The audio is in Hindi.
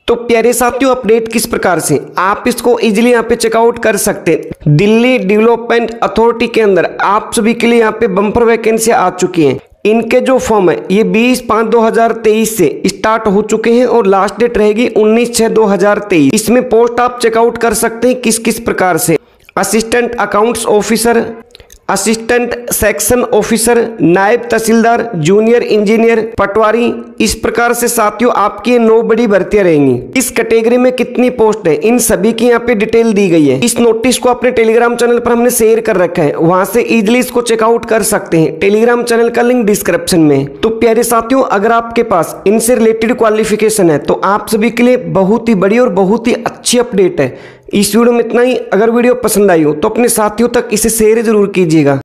तो प्यारे साथियों, अपडेट किस प्रकार से आप इसको इजीली यहाँ पे चेकआउट कर सकते हैं। दिल्ली डेवलपमेंट अथॉरिटी के अंदर आप सभी के लिए यहाँ पे बम्पर वैकेंसी आ चुकी हैं। इनके जो फॉर्म है ये 20/5/2023 से स्टार्ट हो चुके हैं और लास्ट डेट रहेगी 19/6/2023। इसमें पोस्ट आप चेकआउट कर सकते हैं किस किस प्रकार से। Assistant accounts officer, assistant section officer, नायब तहसीलदार, जूनियर इंजीनियर, पटवारी, इस प्रकार से साथियों आपकी 9 बड़ी भर्तियां रहेंगी। इस कैटेगरी में कितनी पोस्ट है इन सभी की यहाँ पे डिटेल दी गई है। इस नोटिस को अपने टेलीग्राम चैनल पर हमने शेयर कर रखा है, वहां से इजिली इसको चेकआउट कर सकते हैं। टेलीग्राम चैनल का लिंक डिस्क्रिप्शन में। तो प्यारे साथियों, अगर आपके पास इनसे रिलेटेड क्वालिफिकेशन है तो आप सभी के लिए बहुत ही बड़ी और बहुत ही अच्छी अपडेट है। इस वीडियो में इतना ही। अगर वीडियो पसंद आई हो तो अपने साथियों तक इसे शेयर जरूर कीजिएगा।